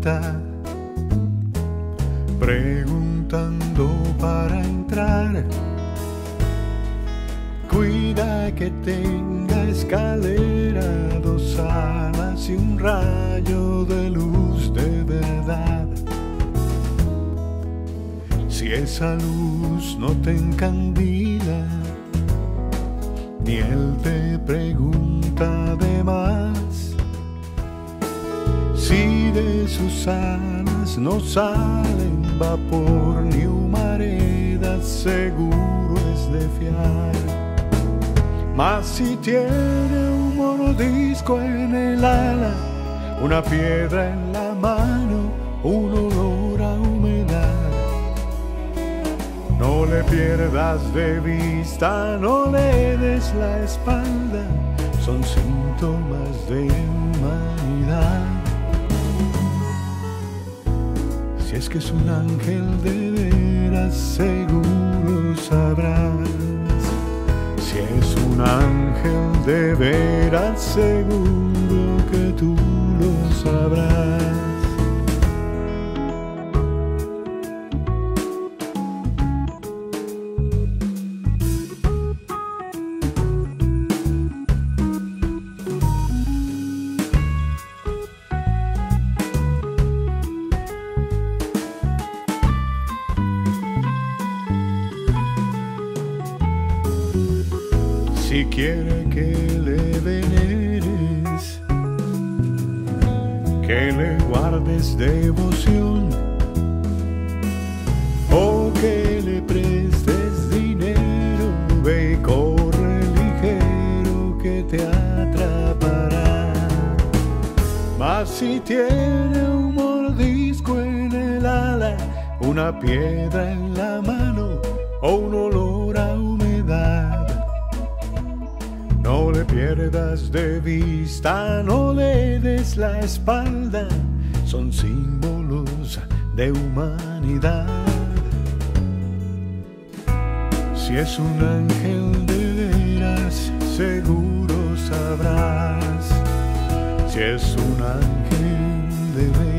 puerta, preguntando para entrar. Cuida que tenga escalera, dos alas y un rayo de luz de verdad. Si esa luz no te encandila, ni él te pregunta de más. Si de sus alas no salen vapor ni humareda, seguro es de fiar. Mas si tiene un mordisco en el ala, una piedra en la mano, un olor a humedad, no le pierdas de vista, no le des la espalda, son síntomas de humanidad. Si es que es un ángel de veras, seguro sabrás. Si es un ángel de veras, seguro que tú lo sabrás. Si quiere que le veneres, que le guardes devoción, o que le prestes dinero, ve y corre ligero que te atrapará. Mas si tiene un mordisco en el ala, una piedra en la mano o un olor a humedad, no le pierdas de vista, no le des la espalda, son símbolos de humanidad. Si es un ángel de veras, seguro sabrás. Si es un ángel de veras.